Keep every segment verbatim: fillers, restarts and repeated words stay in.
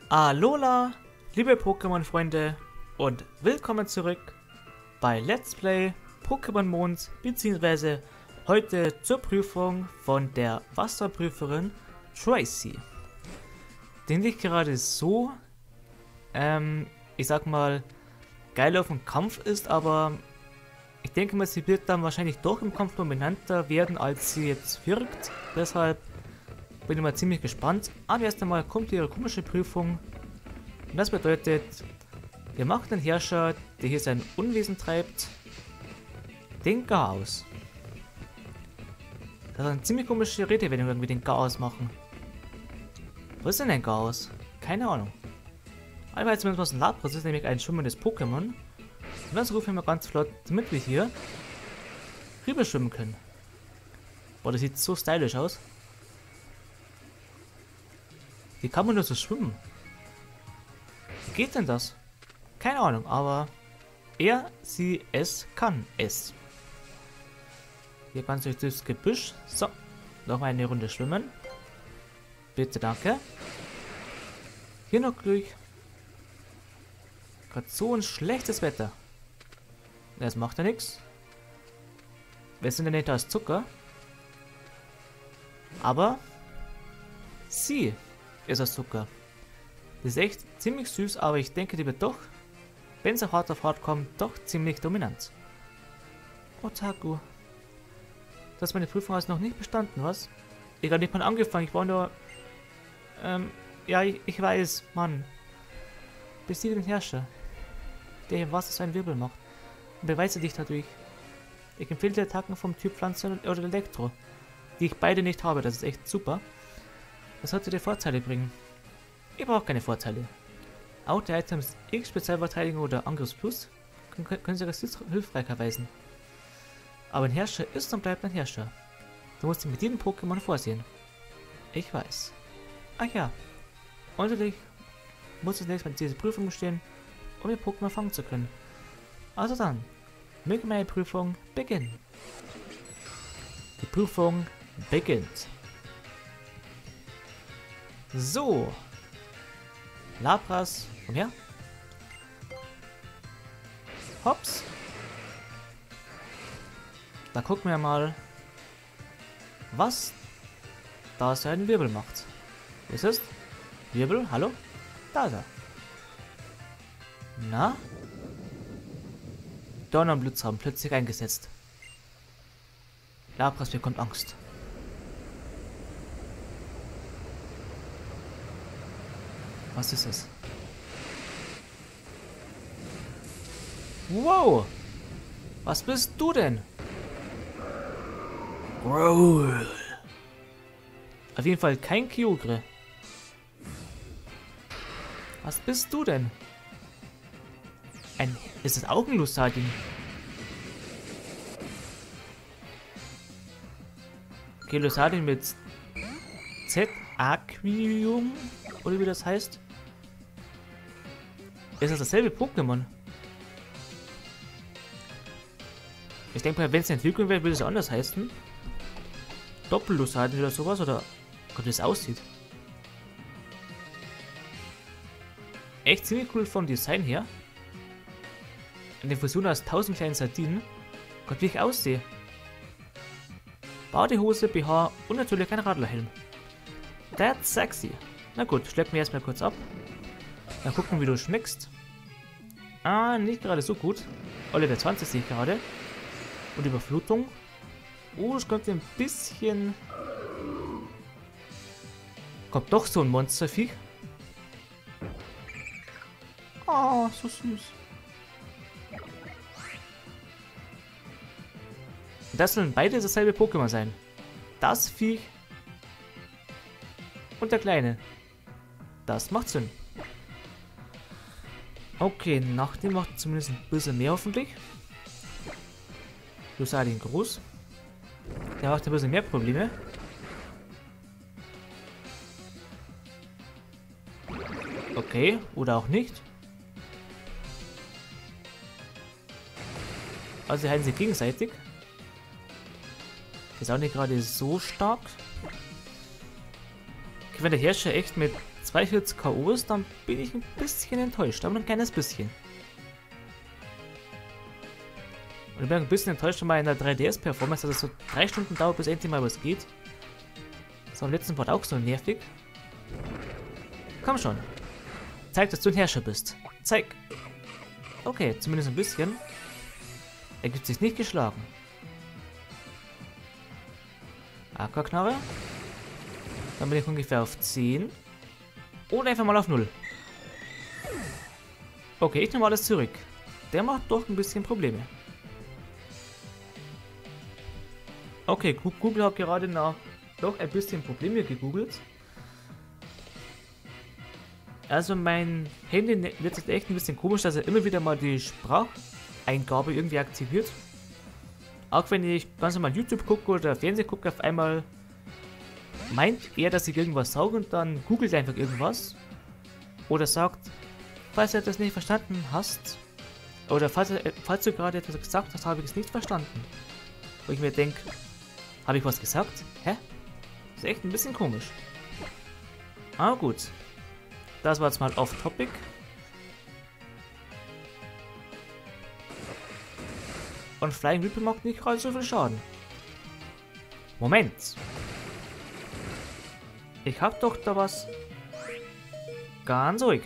Alola, liebe Pokémon-Freunde und willkommen zurück bei Let's Play Pokémon Mond, beziehungsweise heute zur Prüfung von der Wasserprüferin Tracy. Die nicht gerade so, ähm, ich sag mal, geil auf dem Kampf ist, aber ich denke mal, sie wird dann wahrscheinlich doch im Kampf dominanter werden, als sie jetzt wirkt. Deshalb bin ich mal ziemlich gespannt. Aber erst einmal kommt ihre komische Prüfung. Und das bedeutet, wir machen den Herrscher, der hier sein Unwesen treibt, den Chaos. Das ist eine ziemlich komische Redewendung, irgendwie den Chaos machen. Was ist denn ein Chaos? Keine Ahnung. Aber jetzt zumindest was ein Lapras ist, nämlich ein schwimmendes Pokémon. Und das rufen wir mal ganz flott, damit wir hier rüber schwimmen können. Boah, das sieht so stylisch aus. Wie kann man nur so schwimmen? Wie geht denn das? Keine Ahnung, aber er, sie, es kann es. Hier ganz durch das Gebüsch. So, nochmal eine Runde schwimmen. Bitte, danke. Hier noch durch. Gerade so ein schlechtes Wetter. Das macht ja nichts. Wir sind ja nicht aus Zucker. Aber sie ist aus Zucker. Die ist echt ziemlich süß, aber ich denke, die wird doch, wenn sie hart auf hart kommt, doch ziemlich dominant. Otaku. Das ist meine Prüfung also noch nicht bestanden, was? Ich habe nicht mal angefangen, ich war nur... Ähm, ja, ich, ich weiß, Mann. Besiege den Herrscher, der im Wasser seinen Wirbel macht. Und beweise dich dadurch. Ich empfehle die Attacken vom Typ Pflanze oder Elektro, die ich beide nicht habe, das ist echt super. Das sollte dir Vorteile bringen. Ich brauche keine Vorteile. Auch die Items X Spezialverteidigung oder Angriffs Plus können, können sie als hilfreich erweisen. Aber ein Herrscher ist und bleibt ein Herrscher. Du musst dich mit jedem Pokémon vorsehen. Ich weiß. Ach ja. Und natürlich muss es nächstes Mal diese Prüfung bestehen, um die Pokémon fangen zu können. Also dann, möge meine Prüfung beginnen. Die Prüfung beginnt. So. Lapras, komm her. Hops. Da gucken wir mal, was da sein Wirbel macht. Wo ist es? Wirbel, hallo? Da ist er. Na? Donner und Blitz haben plötzlich eingesetzt. Lapras bekommt Angst. Was ist es? Wow! Was bist du denn? Growl. Auf jeden Fall kein Kyogre. Was bist du denn? Ein... Ist das auch ein Lusadin? Okay, Lusadin mit Z-Aquarium. Oder wie das heißt. Ist das dasselbe Pokémon? Ich denke mal, wenn es eine Entwicklung wäre, würde es anders heißen. Doppel-Lusadin oder sowas, oder Gott, wie es aussieht. Echt ziemlich cool vom Design her. Eine Fusion aus tausend kleinen Sardinen. Gott, wie ich aussehe. Badehose, B H und natürlich ein Radlerhelm. That's sexy. Na gut, schleppen wir erstmal kurz ab. Dann gucken, wie du schmeckst. Ah, nicht gerade so gut. Oliver zwanzig sehe ich gerade. Und Überflutung. Oh, es könnte ein bisschen... Kommt doch so ein Monsterviech. Oh, so süß. Das sollen beide dasselbe Pokémon sein. Das Viech und der Kleine. Das macht Sinn. Okay, nach dem macht zumindest ein bisschen mehr hoffentlich. Lusadin groß. Der macht ein bisschen mehr Probleme. Okay, oder auch nicht. Also halten sie gegenseitig. Ist auch nicht gerade so stark. Okay, wenn der Herrscher echt mit zwei vierzig K Os, dann bin ich ein bisschen enttäuscht, aber ein kleines bisschen. Und ich bin ein bisschen enttäuscht von meiner drei D S-Performance, dass es so drei Stunden dauert, bis endlich mal was geht. Das war im letzten Part auch so nervig. Komm schon. Zeig, dass du ein Herrscher bist. Zeig. Okay, zumindest ein bisschen. Er gibt sich nicht geschlagen. Aquaknarre. Dann bin ich ungefähr auf zehn. Oder einfach mal auf null. Okay, ich nehme alles zurück. Der macht doch ein bisschen Probleme. Okay, Google hat gerade nach doch ein bisschen Probleme gegoogelt. Also mein Handy wird jetzt echt ein bisschen komisch, dass er immer wieder mal die Spracheingabe irgendwie aktiviert. Auch wenn ich ganz normal YouTube gucke oder Fernsehen gucke, auf einmal meint er, dass ich irgendwas sage und dann googelt er einfach irgendwas. Oder sagt, falls du das nicht verstanden hast, oder falls, falls du gerade etwas gesagt hast, habe ich es nicht verstanden. Wo ich mir denke, habe ich was gesagt? Hä? Das ist echt ein bisschen komisch. Aber gut. Das war jetzt mal off-topic. Und Flying Ripple macht nicht gerade so viel Schaden. Moment. Ich hab doch da was. Ganz ruhig.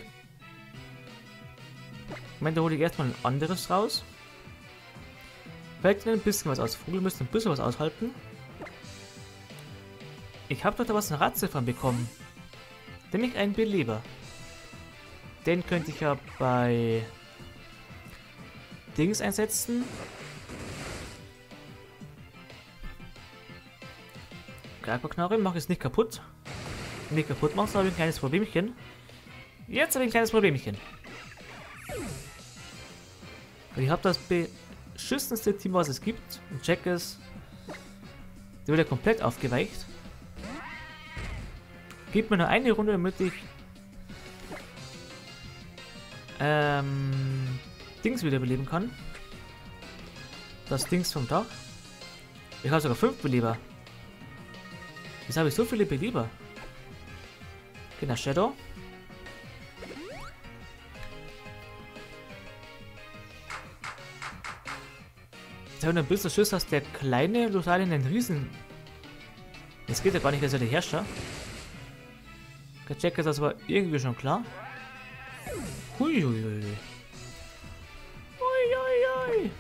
Moment, da hole ich erstmal ein anderes raus. Fällt ein bisschen was aus. Vogel müsste ein bisschen was aushalten. Ich habe doch da was ein Ratziffern bekommen. Nämlich einen Beleber. Den könnte ich ja bei Dings einsetzen. Aquaknarre mache ich es nicht kaputt. Nicht kaputt machen, habe ich ein kleines Problemchen. Jetzt habe ich ein kleines Problemchen. Und ich habe das beschissenste Team, was es gibt. Und check es. Der wird ja komplett aufgeweicht. Gib mir nur eine Runde, damit ich ähm, Dings wiederbeleben kann. Das Dings vom Dach. Ich habe sogar fünf Beleber. Jetzt habe ich so viele Beleber. Genau, Shadow. Jetzt habe ich ein bisschen Schiss, dass der kleine Lusalien den Riesen. Das geht ja gar nicht, dass er der Herrscher. Check ist das aber irgendwie schon klar. Huiuiui. Uiuiui.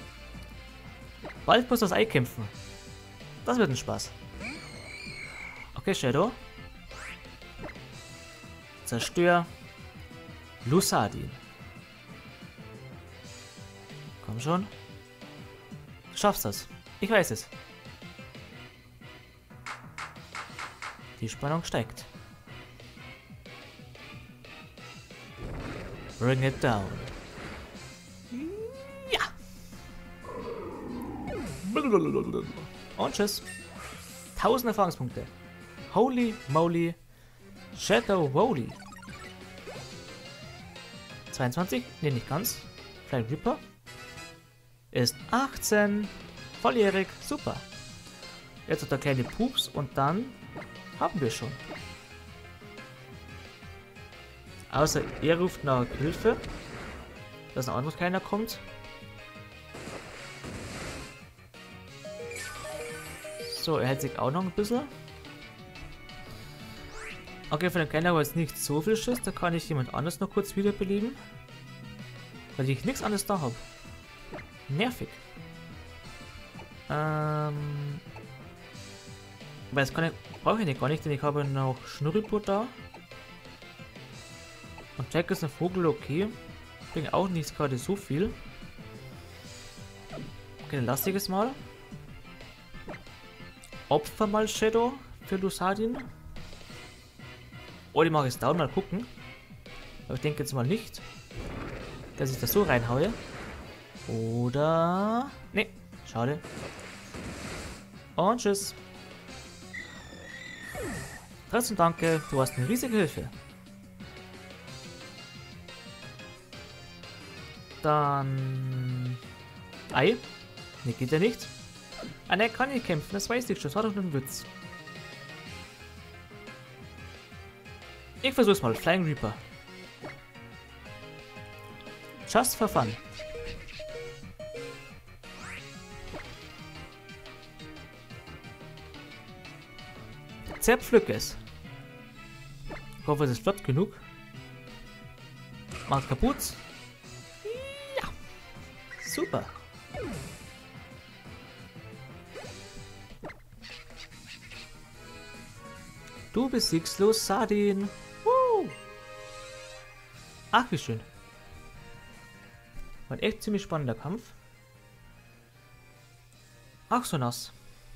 Bald muss das Ei kämpfen. Das wird ein Spaß. Okay, Shadow. Zerstör Lusadin. Komm schon. Du schaffst das. Ich weiß es. Die Spannung steigt. Bring it down. Ja. Und tschüss. tausend Erfahrungspunkte. Holy moly. Shadow Wooly. zweiundzwanzig? Ne, nicht ganz. Flying Ripper. Ist achtzehn. Volljährig. Super. Jetzt hat er kleine Pups und dann haben wir schon. Außer er ruft nach Hilfe, dass ein anderes keiner kommt. So, er hält sich auch noch ein bisschen. Okay, von dem Kleinen aber jetzt nicht so viel Schiss, da kann ich jemand anderes noch kurz wiederbeleben. Weil ich nichts anderes da habe. Nervig. Ähm. Weil das kann ich, brauche ich nicht gar nicht, denn ich habe noch Schnurripur da. Und Jack ist ein Vogel, okay. Bringt auch nicht gerade so viel. Okay, dann lasse ich es mal. Opfer mal Shadow für Lusadin. Oder ich mache es down, mal gucken. Aber ich denke jetzt mal nicht, dass ich das so reinhaue. Oder... Ne, schade. Und tschüss. Trotzdem danke, du hast eine riesige Hilfe. Dann... Ei? Ne, geht ja nicht. Ah, ne, kann nicht kämpfen, das weiß ich schon. Das war doch nur ein Witz. Ich versuch's mal. Flying Reaper. Just for fun. Zerpflück es. Ich hoffe, es ist flott genug. Macht kaputt. Ja. Super. Du besiegst Los Sardin. Woo. Ach, wie schön. War ein echt ziemlich spannender Kampf. Ach, so nass.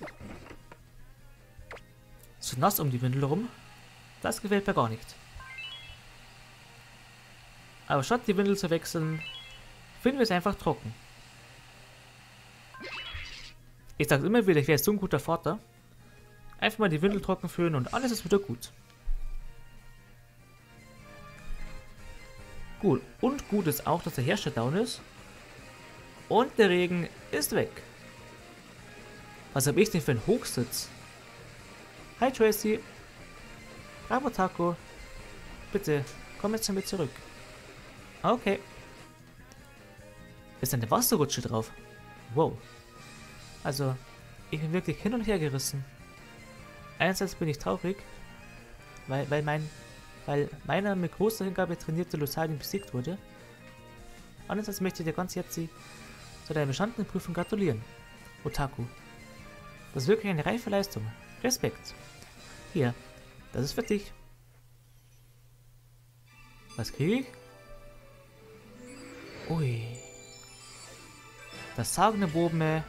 So nass um die Windel rum. Das gefällt mir gar nicht. Aber statt die Windel zu wechseln, finden wir es einfach trocken. Ich sage immer wieder, ich wäre so ein guter Vater. Einfach mal die Windel trocken föhnen und alles ist wieder gut. Gut. Und gut ist auch, dass der Herrscher down ist. Und der Regen ist weg. Was habe ich denn für einen Hochsitz? Hi Tracy. Bravo Taco. Bitte, komm jetzt damit zurück. Okay. Ist eine Wasserrutsche drauf. Wow. Also, ich bin wirklich hin und her gerissen. Einerseits bin ich traurig, weil, weil, mein, weil meiner mit großer Hingabe trainierte Lusadin besiegt wurde. Andererseits möchte ich dir ganz herzlich zu deiner bestandenen Prüfung gratulieren, Otaku. Das ist wirklich eine reife Leistung. Respekt. Hier, das ist für dich. Was kriege ich? Ui. Das sagenumwobene.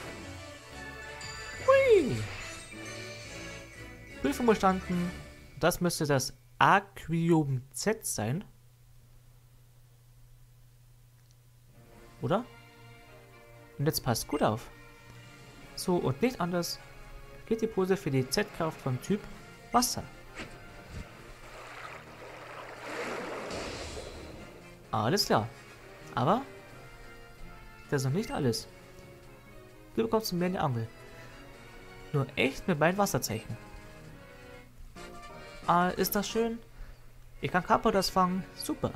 Hui. Prüfung bestanden. Das müsste das Aquium Z sein. Oder? Und jetzt passt gut auf. So und nicht anders geht die Pose für die Z-Kraft vom Typ Wasser. Alles klar. Aber das ist noch nicht alles. Du bekommst mehr eine Angel. Nur echt mit meinem Wasserzeichen. Ah, ist das schön? Ich kann Carpadors fangen. Super.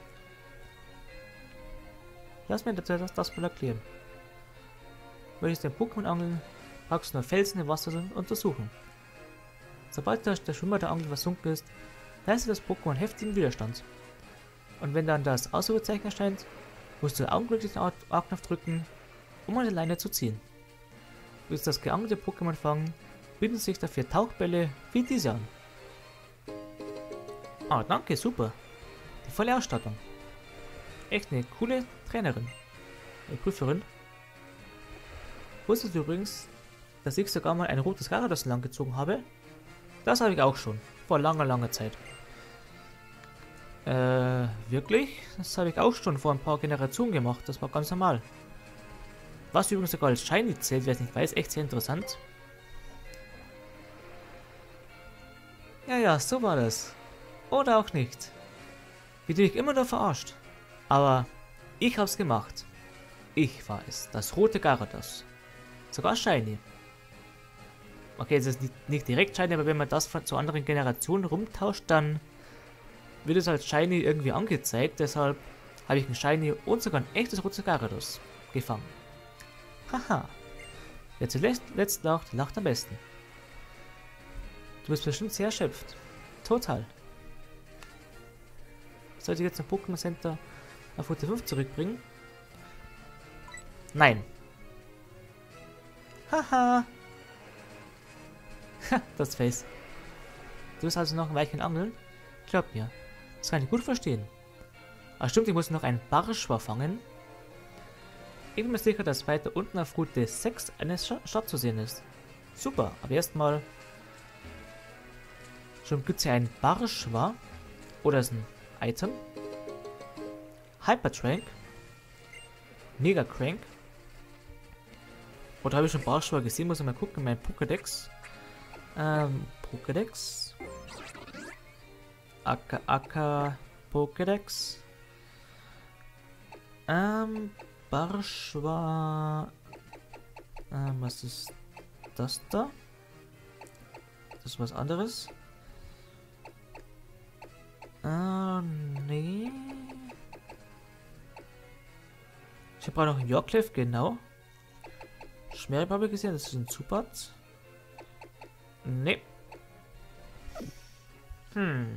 Lass mir das, das mal erklären. Möchtest du den Pokémon angeln, brauchst du nur Felsen im Wasser untersuchen. Sobald der, der Schwimmer der Angel versunken ist, leistet das Pokémon heftigen Widerstand. Und wenn dann das Ausrufezeichen erscheint, musst du den augenblicklichen A-Knopf drücken, um eine Leine zu ziehen. Willst du das geangelte Pokémon fangen, bieten sich dafür Tauchbälle wie diese an. Ah, danke, super. Die volle Ausstattung. Echt eine coole Trainerin. Eine Prüferin. Wusstest du übrigens, dass ich sogar mal ein rotes Gyarados lang gezogen habe? Das habe ich auch schon. Vor langer, langer Zeit. Äh, wirklich? Das habe ich auch schon vor ein paar Generationen gemacht. Das war ganz normal. Was übrigens sogar als Shiny zählt, wer es nicht weiß, echt sehr interessant. Ja, ja, so war das. Oder auch nicht. Wie du dich immer nur verarscht. Aber ich hab's gemacht. Ich war es. Das rote Gyarados. Sogar Shiny. Okay, es ist nicht, nicht direkt Shiny, aber wenn man das von, zu anderen Generationen rumtauscht, dann wird es als Shiny irgendwie angezeigt. Deshalb habe ich ein Shiny und sogar ein echtes rotes Gyarados gefangen. Haha. Wer zuletzt letzt lacht, lacht am besten. Du bist bestimmt sehr erschöpft. Total. Sollte ich jetzt ein Pokémon Center auf Route fünf zurückbringen? Nein. Haha. Ha, das Face. Du bist also noch ein Weilchen angeln? Glaub mir. Das kann ich gut verstehen. Aber stimmt, ich muss noch einen Barschwa fangen. Ich bin mir sicher, dass weiter unten auf Route sechs eine Stadt zu sehen ist. Super, aber erstmal. Schon gibt es hier einen Barschwa. Oder ist ein Item. Hypertrank. Mega Crank. Oder habe ich schon Barschwa gesehen? Muss ich mal gucken. Mein Pokédex. Ähm, Pokédex. Aka Aka Pokédex. Ähm, Barschwa. Ähm, was ist das da? Das ist was anderes. Ah, nee. Ich habe noch einen Yorkcliff, genau. Schmerb habe ich gesehen, das ist ein Zubat. Nee. Hm.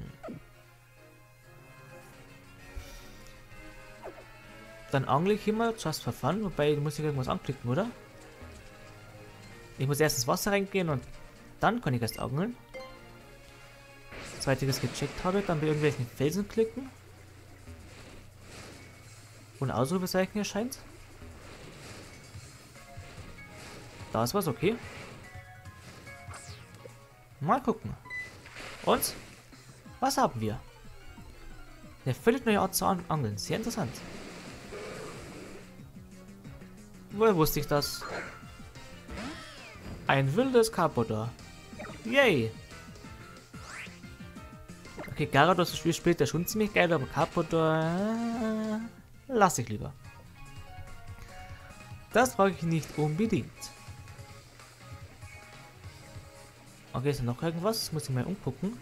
Dann angle ich immer just for fun, wobei muss ich irgendwas anklicken, oder? Ich muss erst ins Wasser reingehen und dann kann ich erst angeln. Soweit ich das gecheckt habe, dann bei irgendwelchen Felsen klicken. Und Ausrufezeichen erscheint. Da ist was, okay. Mal gucken. Und? Was haben wir? Eine völlig neue Art zu angeln. Sehr interessant. Woher wusste ich das? Ein wildes Carpodor. Yay! Okay, Gyarados, das Spiel spielt ja schon ziemlich geil, aber Carpodor äh, lasse ich lieber. Das brauche ich nicht unbedingt. Okay, ist da noch irgendwas? Muss ich mal umgucken.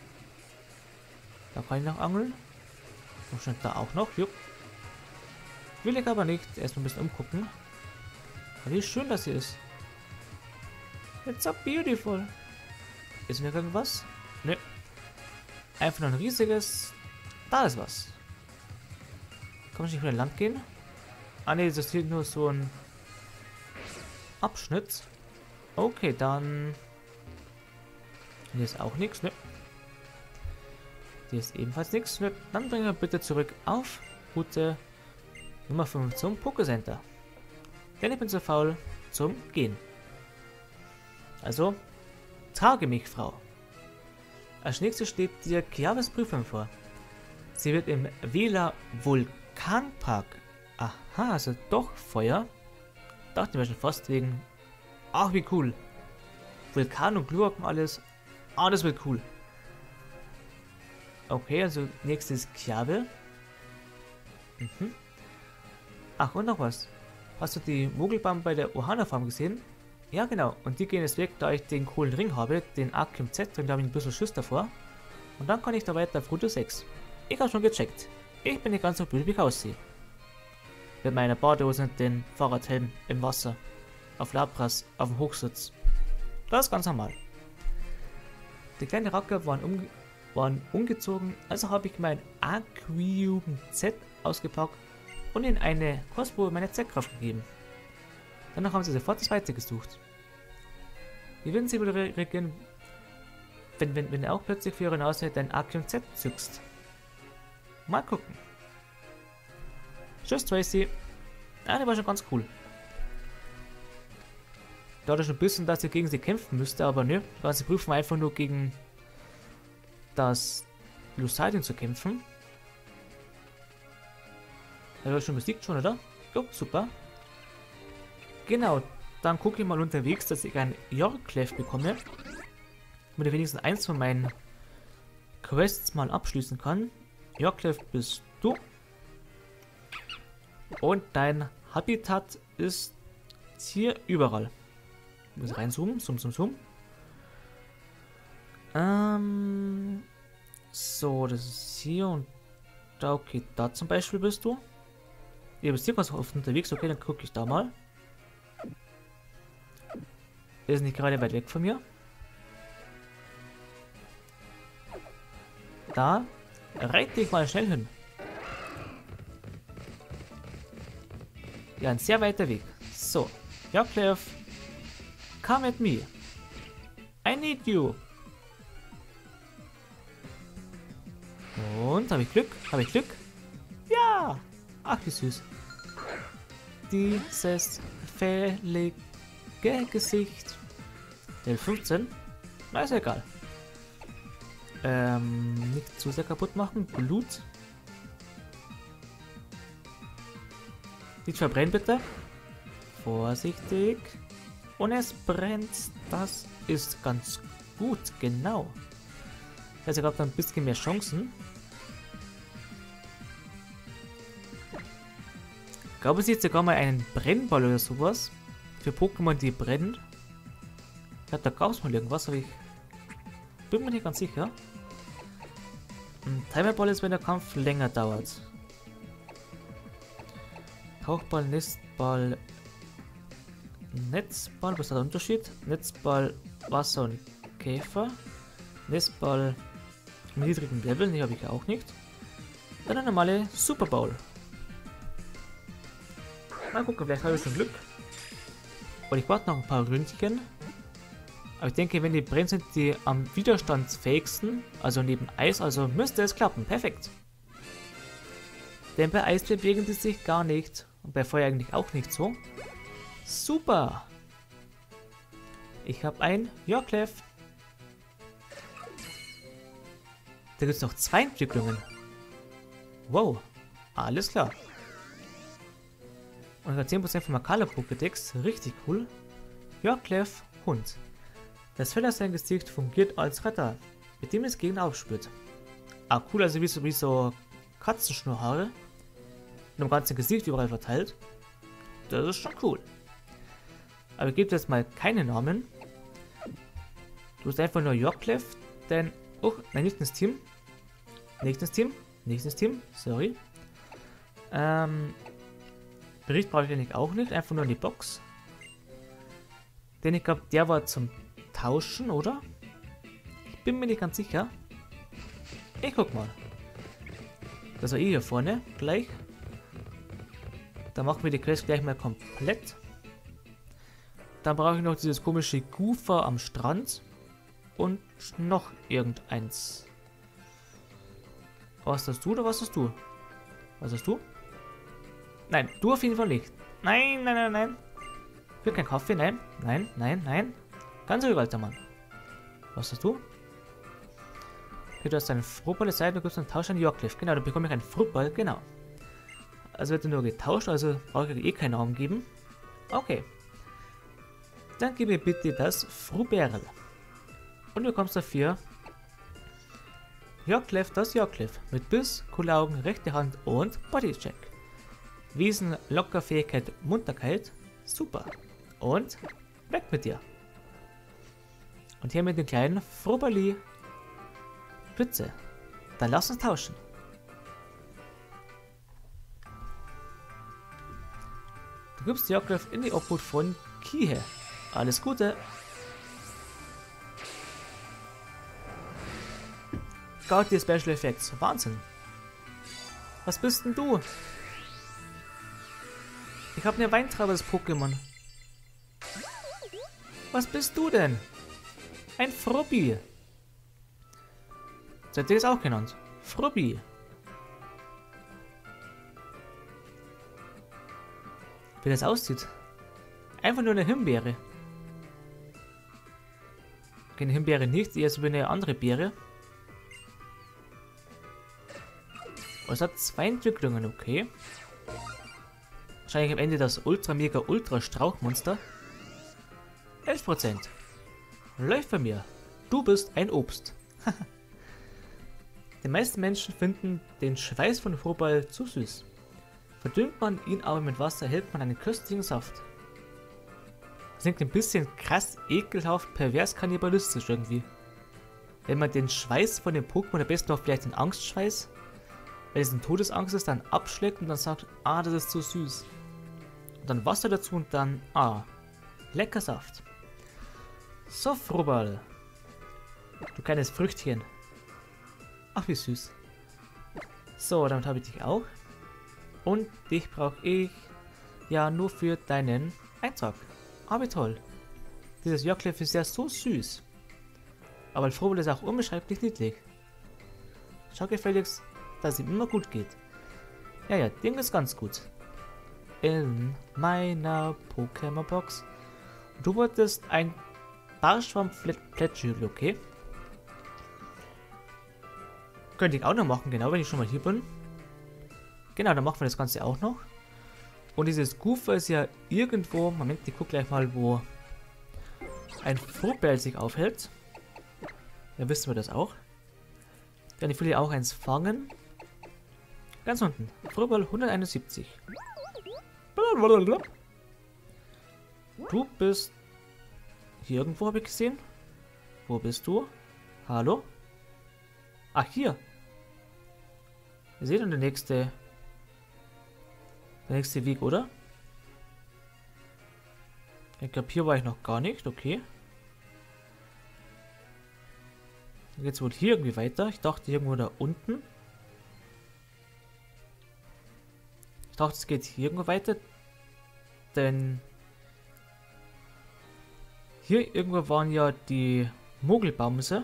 Da kann ich noch angeln. Und schon da auch noch. Jupp. Will ich aber nicht. Erstmal ein bisschen umgucken. Aber wie schön das hier ist. It's so beautiful. Ist noch irgendwas? Nö. Einfach nur ein riesiges. Da ist was. Kann ich nicht wieder Land gehen? Ah ne, das ist hier nur so ein Abschnitt. Okay, dann. Hier ist auch nichts, ne? Hier ist ebenfalls nichts. Ne? Dann bringen wir bitte zurück auf Route Nummer fünf zum Pokécenter. Denn ich bin zu faul zum Gehen. Also, trage mich, Frau. Als nächstes steht dir Kiaves Prüfung vor. Sie wird im Wähler Vulkanpark. Aha, also doch Feuer. Dachte mir schon fast wegen. Ach, wie cool. Vulkan und Glurak und alles. Ah, das wird cool. Okay, also nächstes Kiawe. Mhm. Ach, und noch was. Hast du die Mogelbahn bei der Ohana Farm gesehen? Ja, genau. Und die gehen jetzt weg, da ich den coolen Ring habe, den Arceum Z, und da habe ich ein bisschen Schiss davor. Und dann kann ich da weiter auf Route sechs. Ich habe schon gecheckt. Ich bin nicht ganz so blöd, wie ich aussehe. Mit meiner Badehose und den Fahrradhelm im Wasser. Auf Labras, auf dem Hochsitz. Das ist ganz normal. Die kleinen Racker waren, umge waren umgezogen, also habe ich mein Arceum Z ausgepackt und in eine Kostprobe meine Z-Kraft gegeben. Danach haben sie sofort das Weite gesucht. Wie würden sie wohl reagieren, wenn, wenn, wenn er auch plötzlich für ihre Nase dein Arceum Z zückst? Mal gucken. Tschüss, Tracy. Ah, der war schon ganz cool. Da hat er schon ein bisschen, dass er gegen sie kämpfen müsste, aber nö. Da sie prüfen einfach nur gegen das Lucidien zu kämpfen. Er wird schon besiegt schon, oder? Jo, super. Genau, dann gucke ich mal unterwegs, dass ich einen Yorkclef bekomme. Damit ich wenigstens eins von meinen Quests mal abschließen kann. Yorkclef bist du. Und dein Habitat ist hier überall. Ich muss reinzoomen, zoom, zoom, zoom. Ähm, so, das ist hier und da, okay, da zum Beispiel bist du. Ihr bist hier ganz oft unterwegs, okay, dann gucke ich da mal. Ist nicht gerade weit weg von mir. Da reite ich mal schnell hin. Ja, ein sehr weiter Weg. So, Yorkclef, come at me. I need you. Und habe ich Glück? Habe ich Glück? Ja! Ach, wie süß. Dieses fällige Gesicht. Level fünfzehn? Na, ist egal. Ähm, nicht zu sehr kaputt machen. Blut. Nicht verbrennen, bitte. Vorsichtig. Und es brennt. Das ist ganz gut, genau. Also, ich habe dann ein bisschen mehr Chancen. Ich glaube, es ist sogar mal einen Brennball oder sowas. Für Pokémon, die brennen. Ich glaube, da gab es mal irgendwas, aber ich bin mir nicht ganz sicher. Timerball ist, wenn der Kampf länger dauert. Tauchball, Nistball, Netzball, was ist der Unterschied? Netzball, Wasser und Käfer. Nistball mit niedrigen Leveln, die habe ich auch nicht. Dann eine normale Super Bowl. Mal gucken, vielleicht habe ich schon Glück. Und ich warte noch ein paar Ründchen. Aber ich denke, wenn die Brennen sind die am widerstandsfähigsten, also neben Eis, also müsste es klappen. Perfekt. Denn bei Eis bewegen die sich gar nicht. Und bei Feuer eigentlich auch nicht so. Super. Ich habe ein Yorklev. Da gibt es noch zwei Entwicklungen. Wow. Alles klar. Und zehn Prozent von Makala Pokédex. Richtig cool. Yorklev Hund. Das Fell aus seinem Gesicht fungiert als Radar, mit dem es Gegner aufspürt. Ah, cool, also wie so, wie so Katzenschnurrhaare. Und im ganzen Gesicht überall verteilt. Das ist schon cool. Aber ich gebe jetzt mal keine Namen. Du bist einfach nur Yorklev, denn... Oh, nein, nicht ins Team. Nicht ins Team. Nicht ins Team, sorry. Ähm... Bericht brauche ich eigentlich auch nicht, einfach nur in die Box. Denn ich glaube, der war zum Tauschen, oder? Ich bin mir nicht ganz sicher. Ich guck mal. Das war eh hier vorne, gleich. Dann machen wir die Quest gleich mal komplett. Dann brauche ich noch dieses komische Goofer am Strand. Und noch irgendeins. Was hast du oder was hast du? Was hast du? Nein, du auf jeden Fall nicht. Nein, nein, nein, nein. Ich will keinen Kaffee, nein, nein, nein, nein. Ganz ruhig, alter Mann. Was hast du? Okay, du hast einen Fruchtball, Seite, du gibst einen Tausch an Yorklev. Genau, dann bekomme ich einen Fruchtball, genau. Also wird er nur getauscht, also brauche ich eh keinen Namen geben. Okay. Dann gib mir bitte das Fruberl. Und du bekommst dafür Yorklev, das Yorklev. Mit Biss, coole Augen, rechte Hand und Bodycheck. Wesen, Lockerfähigkeit, Munterkeit. Super. Und weg mit dir. Und hier mit dem kleinen Frobali. Spitze. Dann lass uns tauschen. Du gibst Yorklev in die Obhut von Kiehe. Alles Gute. Gott, die Special Effects. Wahnsinn. Was bist denn du? Ich habe eine Weintraube als Pokémon. Was bist du denn? Ein Frobby. So hat ihr es auch genannt. Frobby. Wie das aussieht. Einfach nur eine Himbeere. Keine Himbeere nicht, eher so wie eine andere Beere. Und es hat zwei Entwicklungen, okay. Wahrscheinlich am Ende das Ultra Mega Ultra Strauchmonster. elf Prozent. Läuft bei mir. Du bist ein Obst. Die meisten Menschen finden den Schweiß von Froball zu süß. Verdünnt man ihn aber mit Wasser, erhält man einen köstlichen Saft. Das klingt ein bisschen krass, ekelhaft, pervers, kannibalistisch irgendwie. Wenn man den Schweiß von dem Pokémon, am besten auch vielleicht den Angstschweiß, wenn es ein Todesangst ist, dann abschlägt und dann sagt, ah, das ist zu süß. Und dann Wasser dazu und dann, ah, lecker Saft. So, Froball. Du kleines Früchtchen. Ach, wie süß. So, damit habe ich dich auch. Und dich brauche ich ja nur für deinen Eintrag. Aber toll. Dieses Yorklev ist ja so süß. Aber Froball ist auch unbeschreiblich niedlich. Schau gefälligst, dass es ihm immer gut geht. Ja, ja, dem ist ganz gut. In meiner Pokémon-Box. Du wolltest ein Barschwamm-Plätschügel, okay? Könnte ich auch noch machen, genau, wenn ich schon mal hier bin. Genau, dann machen wir das Ganze auch noch. Und dieses Goofer ist ja irgendwo... Moment, ich gucke gleich mal, wo ein Frobell sich aufhält. Dann wissen wir das auch. Dann ich will hier auch eins fangen. Ganz unten. Frobell hunderteinundsiebzig. Du bist... Hier irgendwo habe ich gesehen. Wo bist du? Hallo? Ach, hier. Wir sehen dann der nächste. Der nächste Weg, oder? Ich glaube, hier war ich noch gar nicht. Okay. Dann geht es wohl hier irgendwie weiter. Ich dachte irgendwo da unten. Ich dachte, es geht hier irgendwo weiter. Denn hier irgendwo waren ja die Mogelbamse.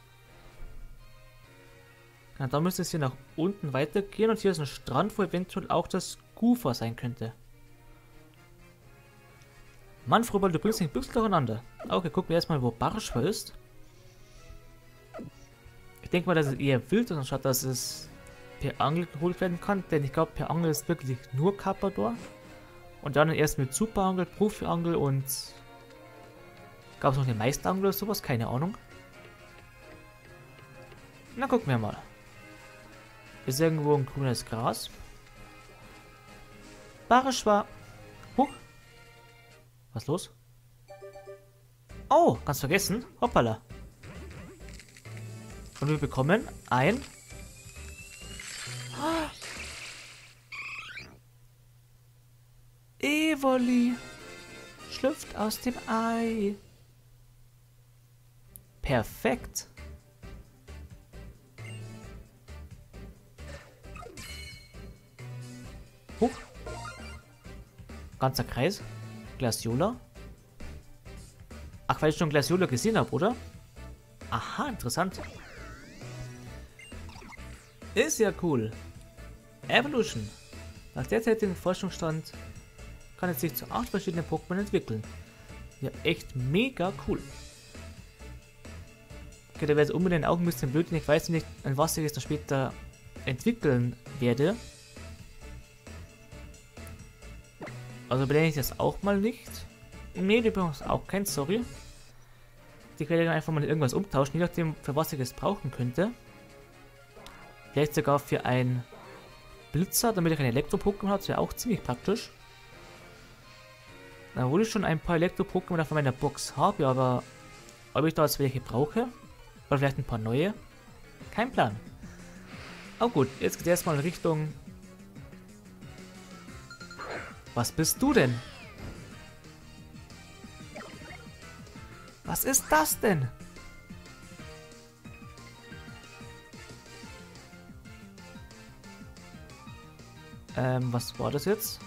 Ja, da müsste es hier nach unten weitergehen. Und hier ist ein Strand, wo eventuell auch das Gufa sein könnte. Mann, Fröbel, du bringst den Büchsel durcheinander. Okay, gucken wir erstmal, wo Barschwa ist. Ich denke mal, dass es eher wild ist, anstatt dass es per Angel geholt werden kann. Denn ich glaube, per Angel ist wirklich nur Carpador. Und dann erst mit Superangel, Profi-Angel und... Gab es noch den Meisterangel oder sowas? Keine Ahnung. Na, gucken wir mal. Ist irgendwo ein grünes Gras. Barschwa. Huch. Was los? Oh, ganz vergessen. Hoppala. Und wir bekommen ein... Evoli schlüpft aus dem Ei. Perfekt. Huch. Ganzer Kreis. Glasiola. Ach, weil ich schon Glasiola gesehen habe, oder? Aha, interessant. Ist ja cool. Evolution. Nach derzeitigen Forschungsstand kann es sich zu acht verschiedenen Pokémon entwickeln. Ja, echt mega cool. Okay, da wäre es unbedingt auch ein bisschen blöd, ich weiß nicht, an was ich es dann später entwickeln werde. Also benenne ich das auch mal nicht. Ne, die brauchen auch kein, sorry. Die werde ich dann einfach mal irgendwas umtauschen, je nachdem, für was ich es brauchen könnte. Vielleicht sogar für ein Blitzer, damit ich ein Elektro-Pokémon habe, das wäre auch ziemlich praktisch. Obwohl ich schon ein paar Elektro-Pokémon von meiner Box habe, aber ob ich da jetzt welche brauche, oder vielleicht ein paar neue, kein Plan. Oh gut, jetzt geht es erstmal in Richtung... Was bist du denn? Was ist das denn? Ähm, was war das jetzt?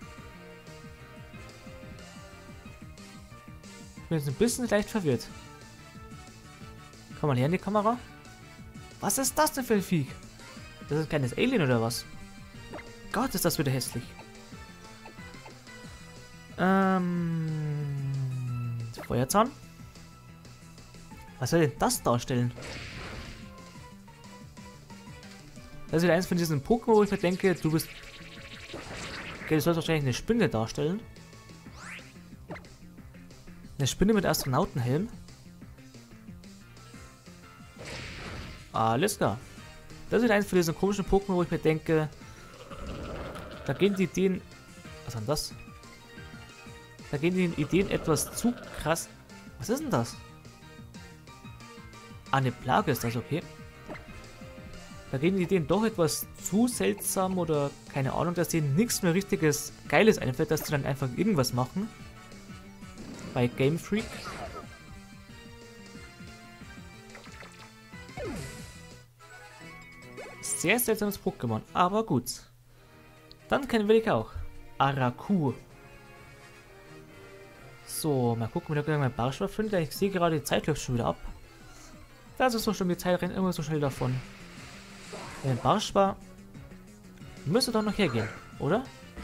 Ich bin jetzt ein bisschen leicht verwirrt. Komm mal her in die Kamera. Was ist das denn für ein Viech? Das ist ein kleines Alien oder was? Gott, ist das wieder hässlich. Ähm... Feuerzahn? Was soll denn das darstellen? Das ist wieder eins von diesen Pokémon, wo ich mir denke, du bist... Okay, du sollst wahrscheinlich eine Spinne darstellen. Eine Spinne mit Astronautenhelm. Alles klar. Das ist eins von diesen komischen Pokémon, wo ich mir denke... Da gehen die Ideen... Was ist denn das? Da gehen die Ideen etwas zu krass... Was ist denn das? Ah, eine Plage ist das, okay. Da gehen die Ideen doch etwas zu seltsam oder keine Ahnung, dass denen nichts mehr richtiges Geiles einfällt, dass sie dann einfach irgendwas machen. Bei Game Freak. Sehr seltsames Pokémon, aber gut. Dann kennen wir dich auch. Araku. So, mal gucken, wie lange mein Barschwa finde. Ich sehe gerade, die Zeit läuft schon wieder ab. Das ist so schon, die Zeit rennt immer so schnell davon. Wenn Barschwa müsste doch noch hergehen, oder?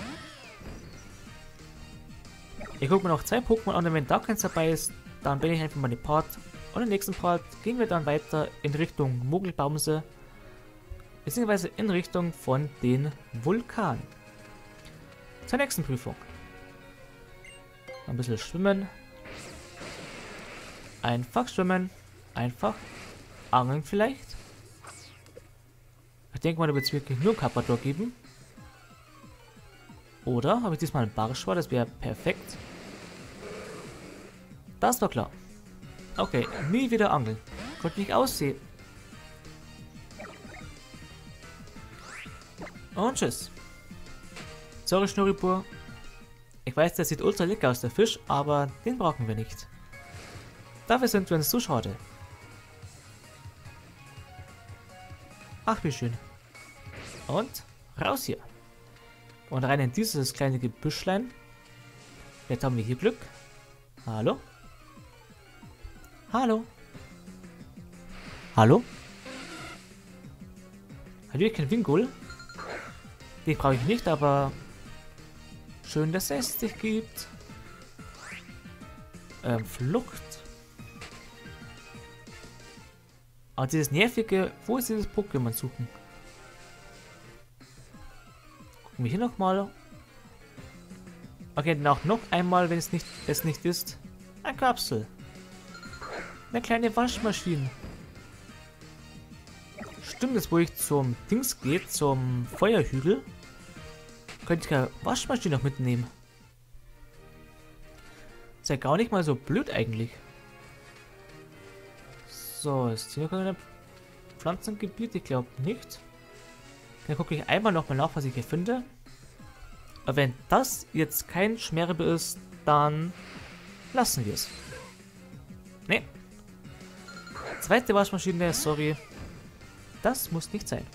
Ich gucke mir noch zwei Pokémon an und wenn da keins dabei ist, dann bin ich einfach mal den Part. Und im nächsten Part gehen wir dann weiter in Richtung Mogelbamse, beziehungsweise in Richtung von den Vulkan. Zur nächsten Prüfung. Ein bisschen schwimmen. Einfach schwimmen. Einfach angeln vielleicht. Ich denke mal, da wird es wirklich nur Carpador geben. Oder habe ich diesmal einen Barschwa? Das wäre perfekt. Das war klar. Okay, nie wieder angeln. Konnte nicht aussehen. Und tschüss. Sorry, Schnurripur. Ich weiß, der sieht ultra lecker aus, der Fisch, aber den brauchen wir nicht. Dafür sind wir uns zu schade. Ach, wie schön. Und raus hier. Und rein in dieses kleine Gebüschlein. Jetzt haben wir hier Glück. Hallo? Hallo? Hallo? Hallöchen, Wingul. Den brauche ich nicht, aber schön, dass es dich gibt. Ähm, Flucht. Aber dieses nervige, wo ist dieses Pokémon suchen? Gucken wir hier nochmal. Okay, dann auch noch einmal, wenn es nicht, es nicht ist. Eine Kapsel. Eine kleine Waschmaschine. Stimmt, das wo ich zum Dings gehe, zum Feuerhügel, könnte ich eine Waschmaschine noch mitnehmen. Ist ja gar nicht mal so blöd eigentlich. So, ist hier noch ein Pflanzengebiet? Ich glaube nicht. Dann gucke ich einmal nochmal nach, was ich hier finde. Aber wenn das jetzt kein Schmerbe ist, dann lassen wir es. Ne. Zweite Waschmaschine, sorry. Das muss nicht sein.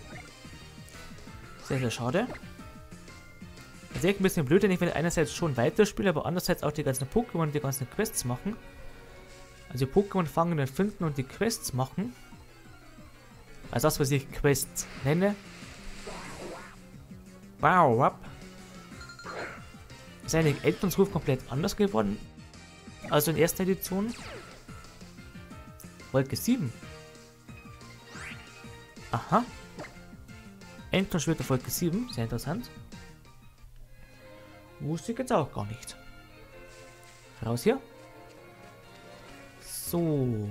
Sehr, sehr schade. Das ist echt ein bisschen blöd, denn ich will einerseits schon weiterspielen, aber andererseits auch die ganzen Pokémon und die ganzen Quests machen. Also Pokémon fangen und finden und die Quests machen. Also das, was ich Quests nenne. Wow, wow. Ist eigentlich Elternruf komplett anders geworden. Also in erster Edition. Wolke sieben. Aha. Endkonschwerte Folge sieben. Sehr interessant. Wusste ich jetzt auch gar nicht. Raus hier. So.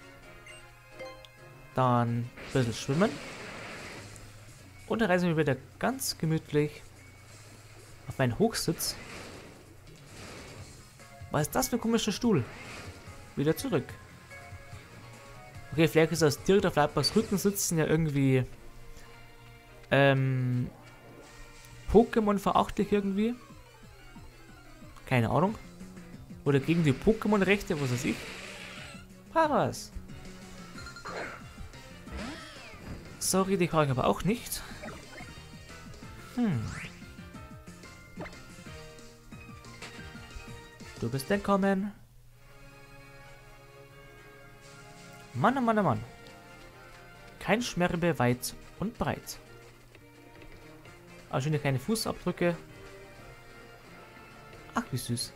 Dann ein bisschen schwimmen. Und dann reisen wir wieder ganz gemütlich auf meinen Hochsitz. Was ist das für ein komischer Stuhl? Wieder zurück. Okay, vielleicht ist das direkt auf Leipers Rücken sitzen ja irgendwie ähm, Pokémon verachtlich irgendwie. Keine Ahnung. Oder gegen die Pokémon-Rechte, was weiß ich. Paras. Sorry, die kann ich aber auch nicht. Hm. Du bist entkommen. Mann, oh Mann, oh Mann. Kein Schmerbe weit und breit. Aber schöne kleine Fußabdrücke. Ach, wie süß.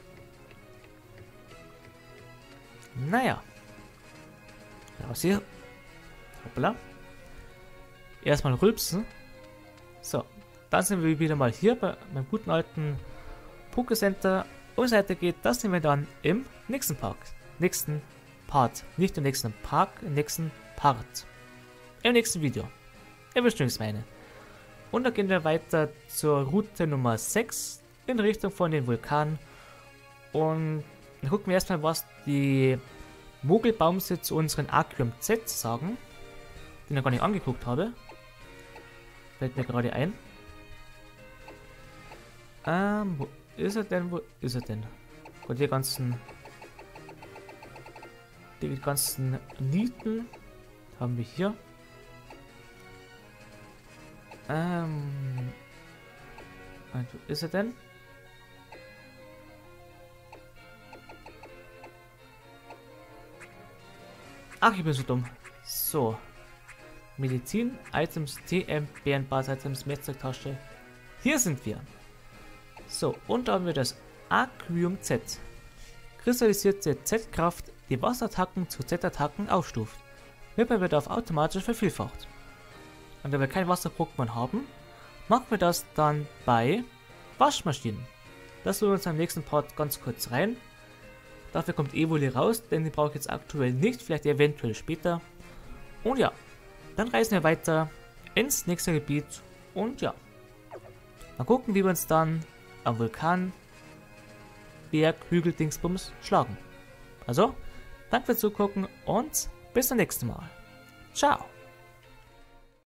Naja. Raus hier. Hoppla. Erstmal rülpsen. So. Dann sind wir wieder mal hier bei meinem guten alten Pokécenter. Und es weitergeht, das sehen wir dann im nächsten Park. Nächsten Part. Nicht im nächsten Park, im nächsten Part. Im nächsten Video. Ihr wisst schon, was ich meine. Und dann gehen wir weiter zur Route Nummer sechs in Richtung von den Vulkanen. Und dann gucken wir erstmal, was die Mogelbaumse zu unseren Arceum Z sagen. Den ich gar nicht angeguckt habe. Fällt mir gerade ein. Ähm, wo ist er denn? Wo ist er denn? Und die ganzen... Die ganzen Nieten haben wir hier. Ähm... Und wo ist er denn? Ach, ich bin so dumm. So. Medizin, Items, T M, Bärenbas-Items, Mehrzwecktasche. Hier sind wir. So, und da haben wir das Arceum Z. Kristallisierte Z-Kraft, die Wasserattacken zu Z-Attacken aufstuft. Hierbei wird auf automatisch vervielfacht. Und da wir kein Wasser-Pokémon haben, machen wir das dann bei Waschmaschinen. Das holen wir uns am nächsten Part ganz kurz rein. Dafür kommt Evoli raus, denn die brauche ich jetzt aktuell nicht, vielleicht eventuell später. Und ja, dann reisen wir weiter ins nächste Gebiet und ja. Mal gucken, wie wir uns dann am Vulkan Berg, Hügel, Dingsbums schlagen. Also, danke fürs Zugucken und bis zum nächsten Mal. Ciao!